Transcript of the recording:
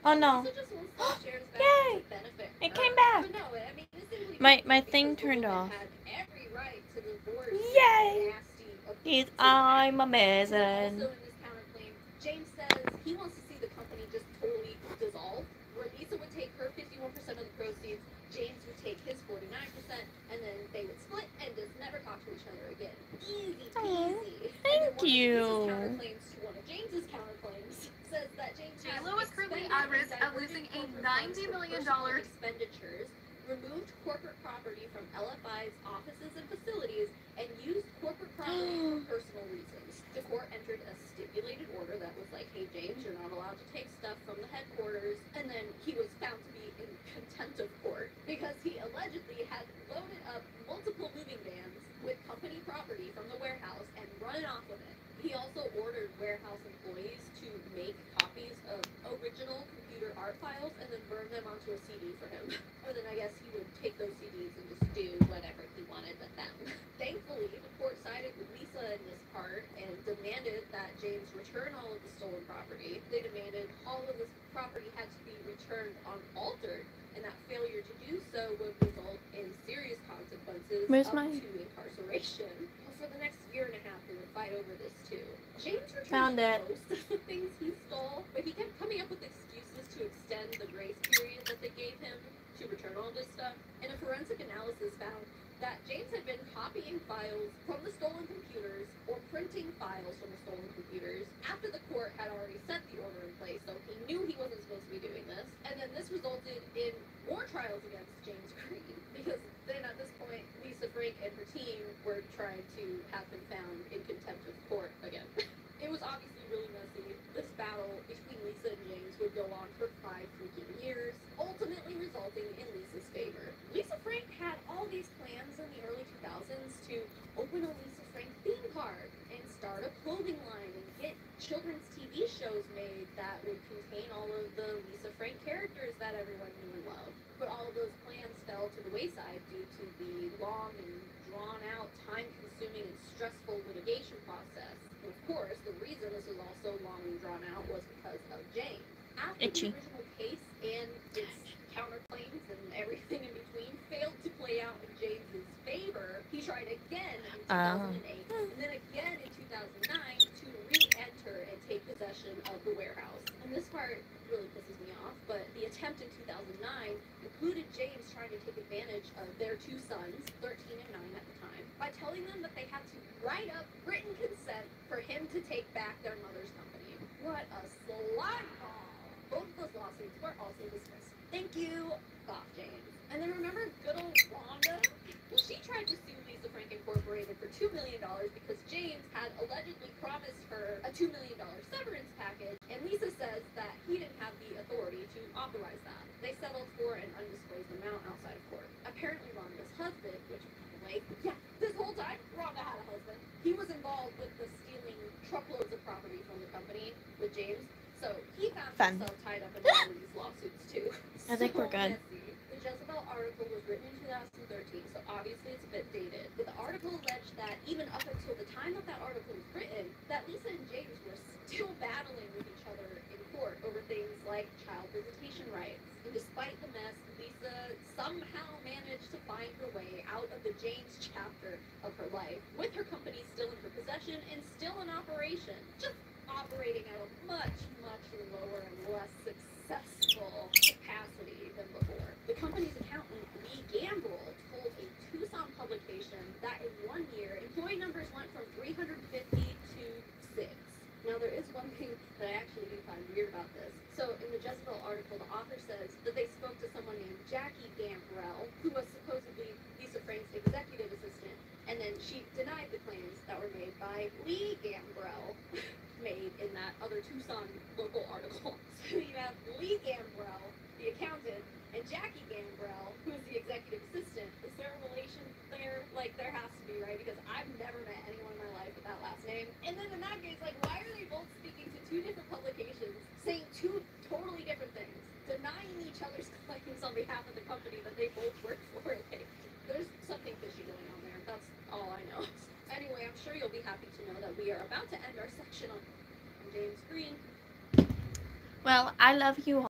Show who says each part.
Speaker 1: Oh no. Yay! It came back. My thing turned off. Yay! I'm amazing.
Speaker 2: James says he wants to see the company just totally dissolve, where Lisa would take her 51% of the proceeds, James would take his 49%, and then they would split and just never talk to each other again. Easy peasy.
Speaker 1: Thank you.
Speaker 2: Counterclaims to one of James's counterclaims says that James
Speaker 3: J.Lo is currently at risk of losing a $90 million
Speaker 2: expenditures, removed corporate property from LFI's offices and facilities, and used corporate property for personal reasons. The court entered a stipulated order that was like, hey, James, you're not allowed to take stuff from the headquarters. And then he was found to be in contempt of court because he allegedly had loaded up multiple moving vans with company property from the warehouse and run off with it. He also ordered warehouse employees to make copies of original computer art files and then burn them onto a CD for him. Or then I guess he would take those CDs and just do whatever he wanted with them. Thankfully, the court sided with Lisa in this part and demanded that James return all of the stolen property. They demanded all of this property had to be returned unaltered, and that failure to do so would result in serious consequences
Speaker 1: Where's
Speaker 2: up
Speaker 1: my...
Speaker 2: to incarceration. For the next year and a half, they would fight over this too. James
Speaker 1: Found
Speaker 2: returned
Speaker 1: it.
Speaker 2: most of the things he stole, but he kept coming up with excuses to extend the grace period that they gave him to return all this stuff. And a forensic analysis found that James had been copying files from the stolen computers or printing files from the stolen computers after the court had already set the order in place, so he knew he wasn't supposed to be doing this. And then this resulted in more trials against James Green, because then at this point, Lisa Frank and her team were trying to have him found in contempt of court again. It was obviously really messy. This battle between Lisa and James would go on for 5 freaking years, ultimately resulting in Lisa's favor. Lisa Frank had all these plans in the early 2000s to open a Lisa Frank theme park and start a clothing line and get children's TV shows made that would contain all of the Lisa Frank characters that everyone knew and loved. But all of those plans fell to the wayside due to the long and drawn-out, time-consuming, and stressful litigation process. And of course, the reason this was also long and drawn-out was because of James. After the original case and its counterclaims and everything in between failed to play out in James's favor, he tried again in 2008, and then again in 2009 to re-enter and take possession of the warehouse. And this part really pisses me off, but the attempt in 2009 included James trying to take advantage of their 2 sons, 13 and 9 at the time, by telling them that they had to write up written consent for him to take back their mother's company. What a slide ball! Both of those lawsuits were also dismissed. Thank you, Goff James. And then remember good old Rhonda? Well, she tried to sue Lisa Frank Incorporated for $2 million because James had allegedly promised her a $2 million severance package, and Lisa says that he didn't have the authority to authorize that. They settled for an undisclosed amount outside of court. Apparently Rhonda's husband, which, like, yeah, this whole time, Rhonda had a husband. He was involved with the stealing truckloads of property from the company with James, so he found himself tied up in all of these lawsuits too.
Speaker 1: I think we're good.
Speaker 2: The Jezebel article was written in 2013, so obviously it's a bit dated. But the article alleged that even up until the time that article was written, that Lisa and James were still battling with each other in court over things like child visitation rights. And despite the mess, Lisa somehow managed to find her way out of the James chapter of her life, with her company still in her possession and still in operation, just operating at a much, much lower and less successful capacity than before. The company's accountant, Lee Gambrell, told a Tucson publication that in 1 year, employee numbers went from 350 to 6. Now, there is one thing that I actually do find weird about this. So, in the Jezebel article, the author says that they spoke to someone named Jackie Gambrell, who was supposedly Lisa Frank's executive assistant, and then she denied the claims that were made by Lee Gambrell, made in that other Tucson local article. So you have Lee Gambrell, the accountant, and Jackie Gambrell, who's the executive assistant. Is there a relation there? Like, there has to be, right? Because I've never met anyone in my life with that last name. And then in that case, like, why are they both speaking to 2 different publications, saying 2 totally different things, denying each other's claims on behalf of the company that they both work for? Like, there's something fishy going on there. That's all I know. Anyway, I'm sure you'll be happy to know that we are about to end our section on James Green.
Speaker 1: Well, I love you all.